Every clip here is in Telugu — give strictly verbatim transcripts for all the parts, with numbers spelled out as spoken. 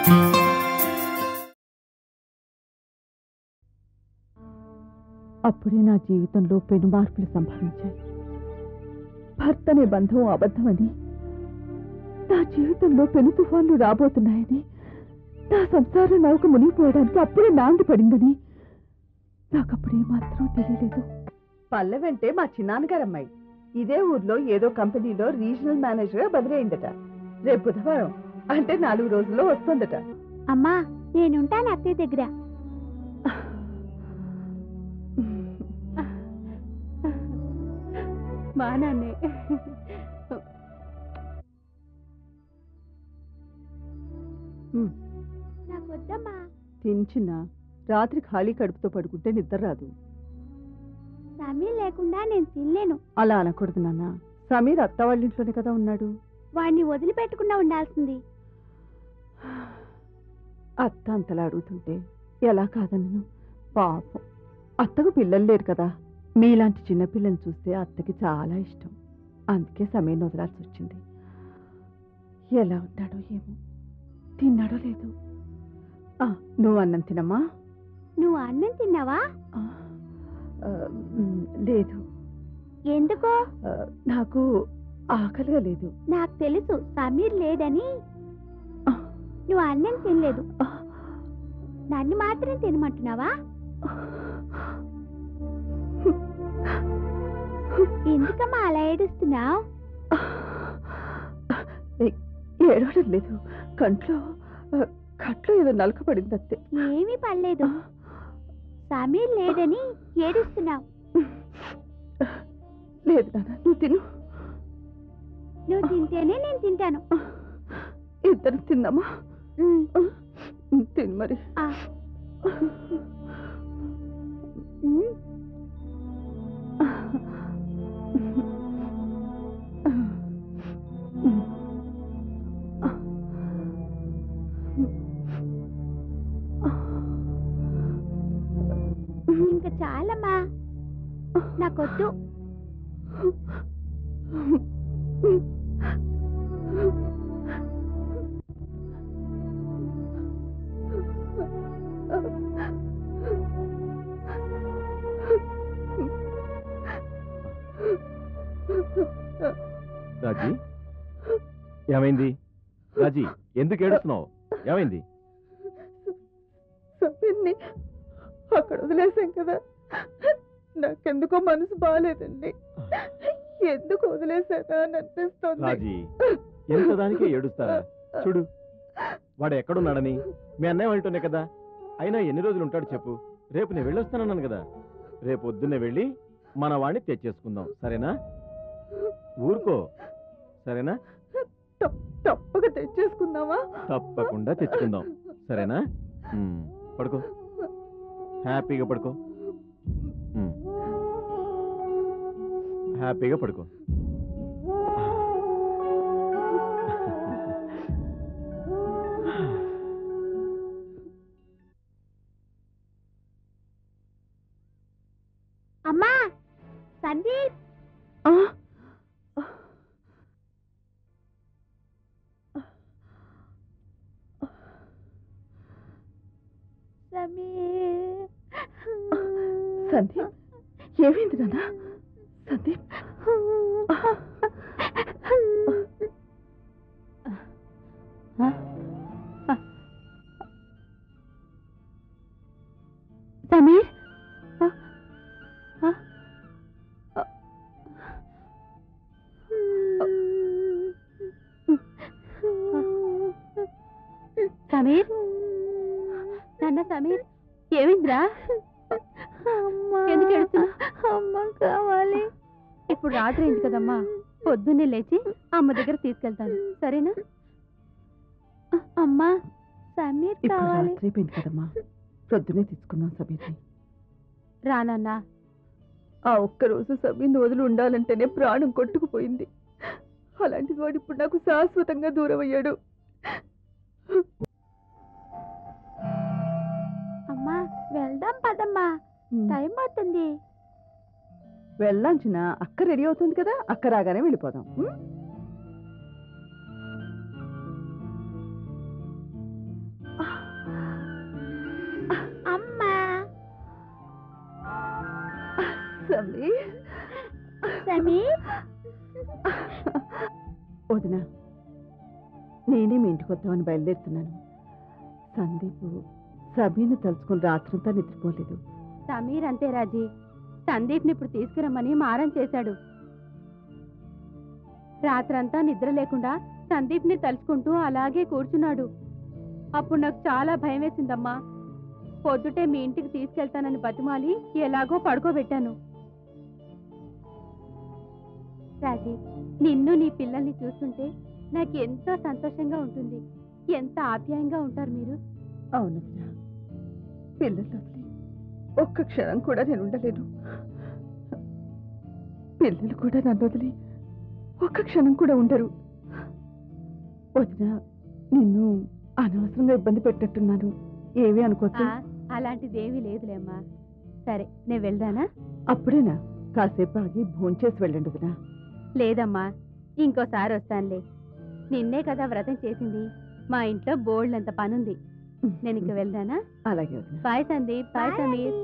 అప్పుడే నా జీవితంలో పెను మార్పులు సంభవించాయి. భర్త అనే బంధం అబద్ధమని, నా జీవితంలో పెను తుఫాన్లు రాబోతున్నాయని, నా సంసార నౌక మునిగిపోవడానికి అప్పుడే నాంది పడిందని నాకప్పుడే మాత్రం తెలియలేదు. పల్లెవంటే మా చిన్నాన్నగారమ్మాయి. ఇదే ఊర్లో ఏదో కంపెనీలో రీజనల్ మేనేజర్గా బదిలీ అయిందట. రేపు బుధవారం అంటే నాలుగు రోజుల్లో వస్తుందట. అమ్మా నేనుంటాను అత్తయ్య దగ్గర. మా నాన్నే. నాకు వద్దమ్మా. తించిన రాత్రి ఖాళీ కడుపుతో పడుకుంటే నిద్ర రాదు. సమీర్ లేకుండా నేను తినలేను. అలా అనకూడదు నాన్న. సమీర్ అత్త వాళ్ళ ఇంట్లోనే కదా ఉన్నాడు. వాడిని వదిలిపెట్టకుండా ఉండాల్సింది. అత్త అంతలా అడుగుతుంటే ఎలా కాదన్నను. పాపం అత్తకు పిల్లలు లేరు కదా. మీలాంటి చిన్నపిల్లల్ని చూస్తే అత్తకి చాలా ఇష్టం. అందుకే సమయం వదలాల్సి వచ్చింది. ఎలా ఉంటాడో ఏమో, తిన్నాడో లేదు. నువ్వు అన్నం తినమ్మా. నువ్వు అన్నం తిన్నావా? లేదు. ఎందుకో? నాకు ఆకలిగా లేదు. నాకు తెలుసు సమీర్ లేదని. నువ్వు అన్నం తినలేదు. నన్ను మాత్రం తినమంటున్నావా? ఎందుకమ్మా అలా ఏడుస్తున్నావు? ఏడవడం లేదు, కంట్లో కట్లో ఏదో నలక పడింది అంతే. ఏమీ పడలేదు. సమీర్ లేదని ఏడుస్తున్నావు. లేదు నాన్న, నువ్వు తిను. నువ్వు తింటేనే నేను తింటాను. ఇద్దరు తిందామా? తిను మరి. ఇంకా చాలమ్మా, నాకొద్దు. రాజీ, ఏమైంది? రాజీ, ఎందుకు ఏడుస్తున్నావు? ఏమైంది? సమీర్ని అక్కడ వదిలేసాం కదా, నాకెందుకో మనసు బాగాలేదండి. ఎందుకు వదిలేసానా అని అనిపిస్తోంది. రాజీ, ఎంత దానికే ఏడుస్తారా? చూడు, వాడు ఎక్కడున్నాడని మీ అన్నయ్య వాళ్ళతోనే కదా. అయినా ఎన్ని రోజులు ఉంటాడు చెప్పు? రేపు నేను వెళ్ళొస్తానన్నాను కదా. రేపు పొద్దున్నే వెళ్ళి మన వాడిని తెచ్చేసుకుందాం, సరేనా? ఊరుకో, సరేనా? తప్పక తెచ్చేసుకుందామా? తప్పకుండా తెచ్చుకుందాం, సరేనా? పడుకో, హ్యాపీగా పడుకో, హ్యాపీగా పడుకో. అమ్మా, సందీప్. సందీప్, ఏమైంది నాన్న? సందీప్, సమీర్, సమీర్, నాన్న సమీర్, ఏమైందిరా? ఎందుకు ఏడుస్తున్నా? అమ్మ కావాలి. ఇప్పుడు రాత్రి అయింది కదమ్మా, పొద్దున్నే లేచి అమ్మ దగ్గర తీసుకెళ్తాను, సరేనా? అమ్మా, సమీర్ కావాలి. రాత్రి అయిపోయింది కదమ్మా, పొద్దునే తీసుకుందాం సమీర్ని. రానన్నా. ఆ ఒక్కరోజు సమీర్ని వదిలి ఉండాలంటేనే ప్రాణం కొట్టుకుపోయింది. అలాంటి వాడు ఇప్పుడు నాకు శాశ్వతంగా దూరం అయ్యాడు. అమ్మా, వెళ్దాం పదమ్మా, టైం అవుతుంది. వెళ్ళాంచిన అక్క రెడీ అవుతుంది కదా, అక్క రాగానే వెళ్ళిపోదాం. సమీర్ సమీర్ వదినా, నేనే మీ ఇంటికి వద్దామని బయలుదేరుతున్నాను. సందీప్ సబీని తలుచుకుని రాత్రంతా నిద్రపోలేదు. సమీర్ అంతే రాజీ, సందీప్ని ఇప్పుడు తీసుకురమ్మని మారం చేశాడు. రాత్రంతా నిద్ర లేకుండా సందీప్ని తలుచుకుంటూ అలాగే కూర్చున్నాడు. అప్పుడు నాకు చాలా భయం వేసిందమ్మా. పొద్దుటే మీ ఇంటికి తీసుకెళ్తానని బతిమాలి ఎలాగో పడుకోబెట్టాను. రాజీ, నిన్ను నీ పిల్లల్ని చూస్తుంటే నాకు ఎంతో సంతోషంగా ఉంటుంది. ఎంత ఆప్యాయంగా ఉంటారు మీరు. అవును, పిల్లలు వదిలి ఒక్క క్షణం కూడా నేను ఉండలేను. పిల్లలు కూడా నన్ను వదిలి ఒక్క క్షణం కూడా ఉండరు. వదిన, నిన్ను అనవసరంగా ఇబ్బంది పెట్టినట్టున్నాను, ఏవి అనుకోవద్దు. అలాంటిదేమీ లేదులేమ్మా. సరే, నేను వెళ్దానా? అప్పుడేనా? కాసేపు ఆగి భోంచేసి వెళ్ళండి వదినా. లేదమ్మా, ఇంకోసారి వస్తానులే. నిన్నే కదా వ్రతం చేసింది. మా ఇంట్లో బోల్డంత పనుంది. నేను ఇంక వెళ్దానా? అలాగే వదినా. బాయ్ సందీప్. బాయ్ సమీర్.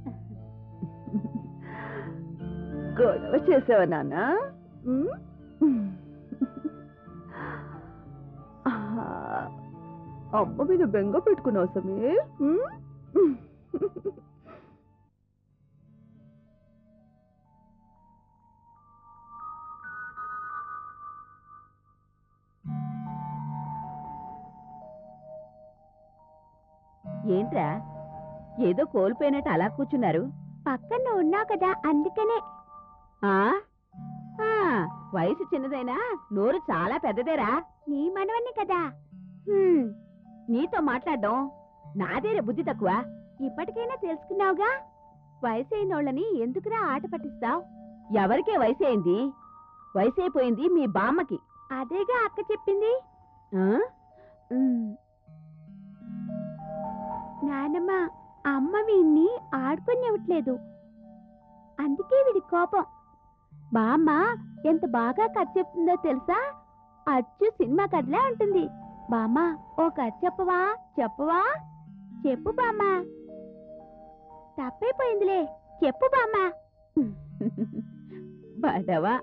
గొడవ చేసావా నాన్న? అమ్మ మీద బెంగ పెట్టుకున్నావు సమీర్. ఏంట్రా ఏదో కోల్పోయినట్టు అలా కూర్చున్నారు? పక్కన ఉన్నావు కదా, అందుకనే. ఆ ఆ, వయసు చిన్నదైనా నోరు చాలా పెద్దదేరా. నీ మనవన్ని కదా. హ్మ్, నీతో మాట్లాడడం నాదేరే బుద్ధి తక్కువ. ఇప్పటికైనా తెలుసుకున్నావుగా, వయసైనోళ్ళని ఎందుకురా ఆట పట్టిస్తావు? ఎవరికే వయసైంది? వయసైపోయింది మీ బామ్మకి. అదేగా అక్క చెప్పింది. ఆ? నానమ్మ, అమ్మ వీణ్ణి ఆడుకునివ్వట్లేదు, అందుకే వీడి కోపం. బామ్మ ఎంత బాగా కథ చెప్తుందో తెలుసా? అచ్చు సినిమా కథలే ఉంటుంది. బామ్మ, ఓ కథ చెప్పవా? చెప్పవా? చెప్పు బామ్మ. తప్పైపోయిందిలే, చెప్పు బామ్మ. బడవా.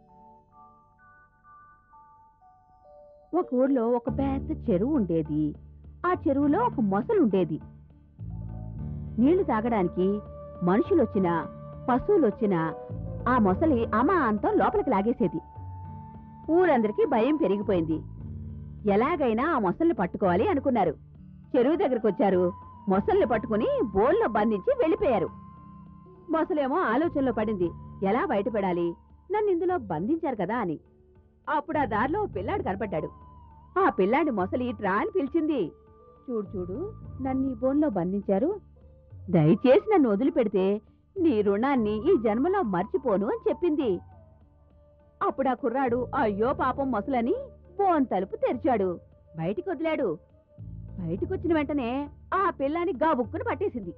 ఒక ఊర్లో ఒక పెద్ద చెరువు ఉండేది. ఆ చెరువులో ఒక మొసలుండేది. నీళ్లు తాగడానికి మనుషులొచ్చినా పశువులొచ్చినా ఆ మొసలి అమాంతం లోపలికి లాగేసేది. ఊరందరికీ భయం పెరిగిపోయింది. ఎలాగైనా ఆ మొసల్ని పట్టుకోవాలి అనుకున్నారు. చెరువు దగ్గరకు వచ్చారు. మొసల్ని పట్టుకుని బోల్లో బంధించి వెళ్ళిపోయారు. మొసలేమో ఆలోచనలో పడింది, ఎలా బయటపడాలి, నన్ను ఇందులో బంధించారు కదా అని. అప్పుడు ఆ దారిలో ఓ పిల్లాడు కనపడ్డాడు. ఆ పిల్లాడి మొసలి ట్రా అని పిలిచింది. చూడు చూడు, నన్ను ఈ బోన్లో బంధించారు, దయచేసి నన్ను వదిలిపెడితే నీ రుణాన్ని ఈ జన్మలో మర్చిపోను అని చెప్పింది. అప్పుడు ఆ కుర్రాడు అయ్యో పాపం మొసలని బోన్ తలుపు తెరిచాడు. బయటికి వదిలాడు. బయటికొచ్చిన వెంటనే ఆ పిల్లాని గాబుక్కుని పట్టేసింది.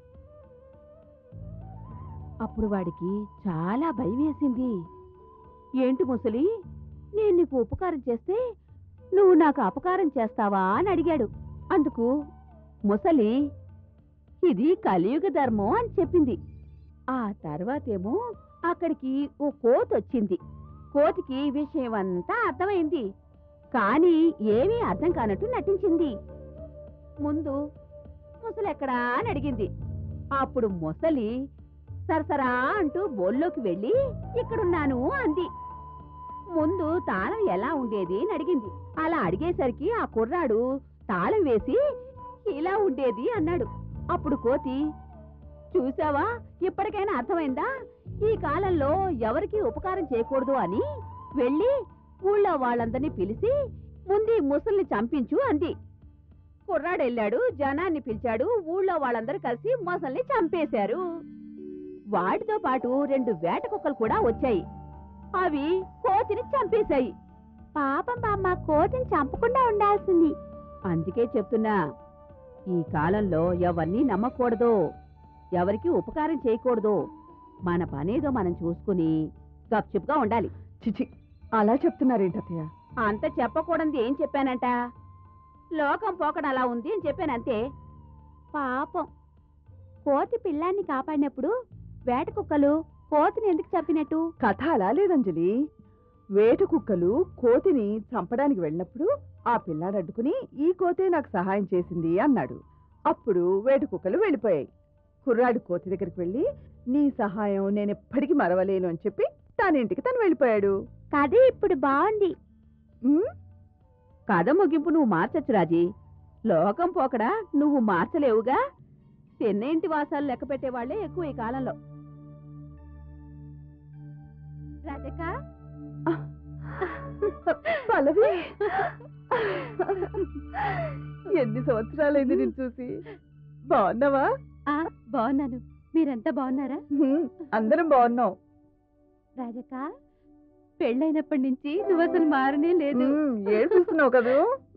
అప్పుడు వాడికి చాలా భయం వేసింది. ఏంటి ముసలి, నేను నీకు ఉపకారం చేస్తే నువ్వు నాకు అపకారం చేస్తావా అని అడిగాడు. అందుకు ముసలి ఇది కలియుగ ధర్మం అని చెప్పింది. ఆ తర్వాతేమో అక్కడికి ఓ కోతి వచ్చింది. కోతికి విషయం అంతా అర్థమైంది, కానీ ఏమీ అర్థం కానట్టు నటించింది. ముందు ముసలి ఎక్కడా అని అడిగింది. అప్పుడు ముసలి సరసరా అంటూ బోల్లోకి వెళ్ళి ఇక్కడున్నాను అంది. ముందు తాళం ఎలా ఉండేది అని అడిగింది. అలా అడిగేసరికి ఆ కుర్రాడు తాళం వేసి ఇలా ఉండేది అన్నాడు. అప్పుడు కోతి, చూసావా, ఇప్పటికైనా అర్థమైందా, ఈ కాలంలో ఎవరికి ఉపకారం చేయకూడదు అని వెళ్ళి ఊళ్ళో వాళ్ళందరినీ పిలిచి ముందు ముసల్ని చంపించు అంది. కుర్రాడు వెళ్ళాడు, జనాన్ని పిలిచాడు. ఊళ్ళో వాళ్ళందరూ కలిసి మొసల్ని చంపేశారు. వాటితో పాటు రెండు వేట కుక్కలు కూడా వచ్చాయి. అవి కోతిని చంపేశాయి. పాపం బామ్మ, కోతిని చంపకుండా ఉండాల్సింది. అందుకే చెప్తున్నా, ఈ కాలంలో ఎవరిని నమ్మకూడదు, ఎవరికి ఉపకారం చేయకూడదు. మన పనేదో మనం చూసుకుని గప్చుప్గా ఉండాలి. చిచి, అలా చెప్తున్నారేంటయ్యా? అంత చెప్పకూడదు ఏం చెప్పానంట, లోకం పోకడ అలా ఉంది అని చెప్పానంతే. పాపం, కోతి పిల్లాన్ని కాపాడినప్పుడు వేట కుక్కలు కోతిని ఎందుకు చెప్పినట్టు? కథ అలా లేదంజలి. వేట కుక్కలు కోతిని చంపడానికి వెళ్ళినప్పుడు ఆ పిల్లాడు అడ్డుకుని ఈ కోతే నాకు సహాయం చేసింది అన్నాడు. అప్పుడు వేట కుక్కలు వెళ్ళిపోయాయి. కుర్రాడు కోతి దగ్గరికి వెళ్ళి నీ సహాయం నేనెప్పటికీ మరవలేను అని చెప్పి తన ఇంటికి తను వెళ్ళిపోయాడు. కథ ఇప్పుడు బాగుంది. ఉమ్, కథ ముగింపు నువ్వు మార్చచ్చు రాజీ. లోకం పోకడా నువ్వు మార్చలేవుగా. చిన్న ఇంటి వాసాలు లెక్క పెట్టేవాళ్లే ఎక్కువ ఈ కాలంలో. రాధిక, పల్లవి, ఎన్ని సంవత్సరాలైంది నేను చూసి. బాగున్నావా? ఆ, బాగున్నాను. మీరంతా బాగున్నారా? ఉమ్, అందరం బాగున్నాం. రాజక, పెళ్ళైనప్పటి నుంచి నువ్వు అసలు మారనే లేదు. ఉమ్, ఏడుస్తున్నావు కదూ.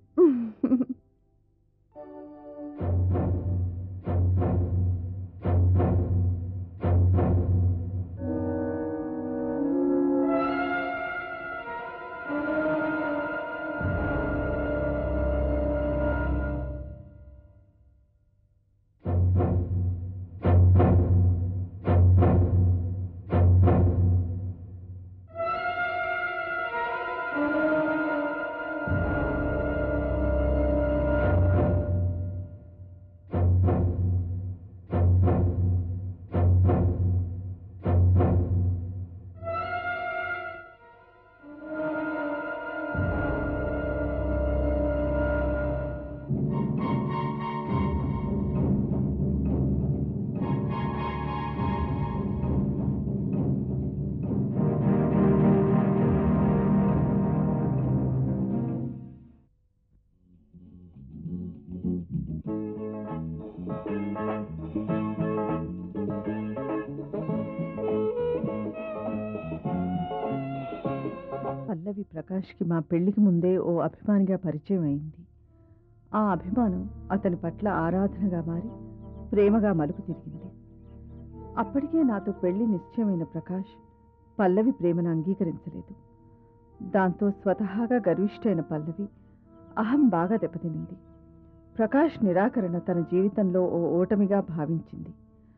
పల్లవి ప్రకాష్కి మా పెళ్లికి ముందే ఓ అభిమానిగా పరిచయం అయింది. ఆ అభిమానం అతని పట్ల ఆరాధనగా మారి ప్రేమగా మలుపు తిరిగింది. అప్పటికే నాతో పెళ్లి నిశ్చయమైన ప్రకాష్ పల్లవి ప్రేమను అంగీకరించలేదు. దాంతో స్వతహాగా గర్విష్ఠైన పల్లవి అహం బాగా దెబ్బతినింది. ప్రకాష్ నిరాకరణ తన జీవితంలో ఓ ఓటమిగా భావించింది.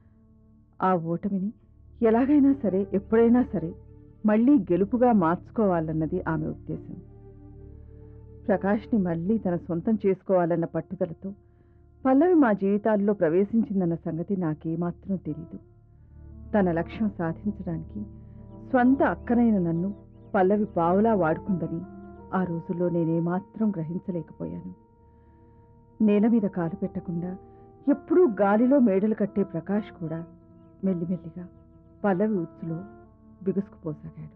ఆ ఓటమిని ఎలాగైనా సరే ఎప్పుడైనా సరే మళ్లీ గెలుపుగా మార్చుకోవాలన్నది ఆమె ఉద్దేశం. ప్రకాష్ని మళ్లీ తన సొంతం చేసుకోవాలన్న పట్టుదలతో పల్లవి మా జీవితాల్లో ప్రవేశించిందన్న సంగతి నాకేమాత్రం తెలీదు. తన లక్ష్యం సాధించడానికి స్వంత అక్కనైన నన్ను పల్లవి పావులా వాడుకుందని ఆ రోజుల్లో నేనేమాత్రం గ్రహించలేకపోయాను. నేల మీద కాలు పెట్టకుండా ఎప్పుడూ గాలిలో మేడలు కట్టే ప్రకాష్ కూడా మెల్లిమెల్లిగా పల్లవి ఉచ్చులో బిగుసుకుపోసాగాడు.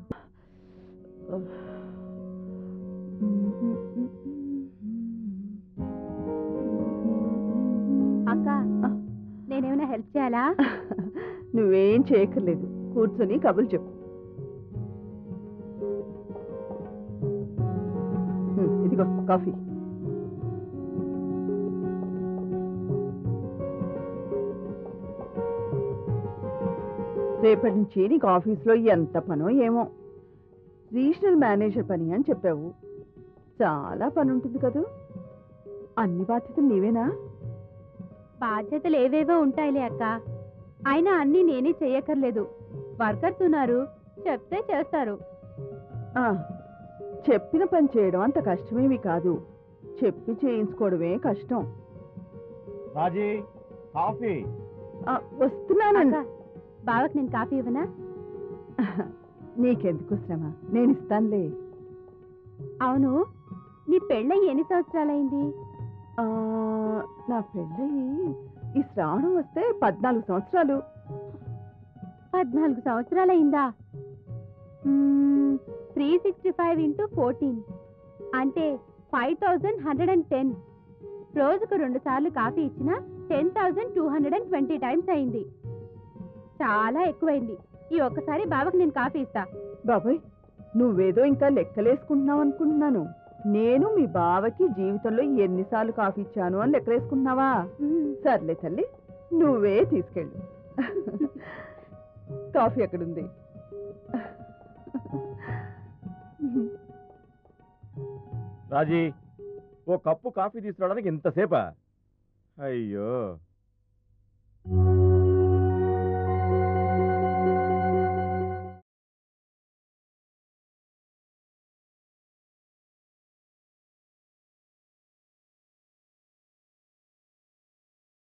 అక్క, నేనేమైనా హెల్ప్ చేయాలా? నువ్వేం చేయక్కర్లేదు, కూర్చొని కబుర్లు చెప్పు. ఇదిగో కాఫీ. రేపటి నుంచి నీకు ఆఫీస్లో ఎంత పనో ఏమో. రీజనల్ మేనేజర్ పని అని చెప్పావు. చాలా పని ఉంటుంది కదూ. అన్ని బాధ్యతలు నీవేనా? బాధ్యతలు ఏవేవో ఉంటాయిలే అక్క. అయినా అన్ని నేనే చెయ్యక్కర్లేదు. వర్కర్స్ ఉన్నారు, చెప్తే చేస్తారు. ఆ, చెప్పిన పని చేయడం అంత కష్టమేమి కాదు, చెప్పి చేయించుకోవడమే కష్టం. రాజీ, కాఫీ. వస్తున్నానండి. బావకి నేను కాఫీ ఇవ్వనా? నీకెందుకు శ్రమ, నేను ఇస్తానులే. అవును, నీ పెళ్ళయి ఎన్ని సంవత్సరాలైంది? నా పెళ్ళయి ఈ శ్రావణం వస్తే పద్నాలుగు సంవత్సరాలు. పద్నాలుగు సంవత్సరాలైందా? Three sixty five into fourteen అంటే five thousand hundred and ten. రోజుకు రెండు సార్లు కాఫీ ఇచ్చినా ten thousand two hundred and twenty times అయింది. చాలా ఎక్కువైంది. ఈ ఒక్కసారి బావకి నేను కాఫీ ఇస్తా. బాబాయ్, నువ్వేదో ఇంకా లెక్కలేసుకుంటున్నావు అనుకుంటున్నాను. నేను మీ బావకి జీవితంలో ఎన్నిసార్లు కాఫీ ఇచ్చాను అని లెక్కలేసుకుంటున్నావా? సర్లే తల్లి, నువ్వే తీసుకెళ్ళు. కాఫీ ఎక్కడుంది? రాజీ, ఓ కప్పు కాఫీ తీసుకురావడానికి ఇంతసేపా? అయ్యో.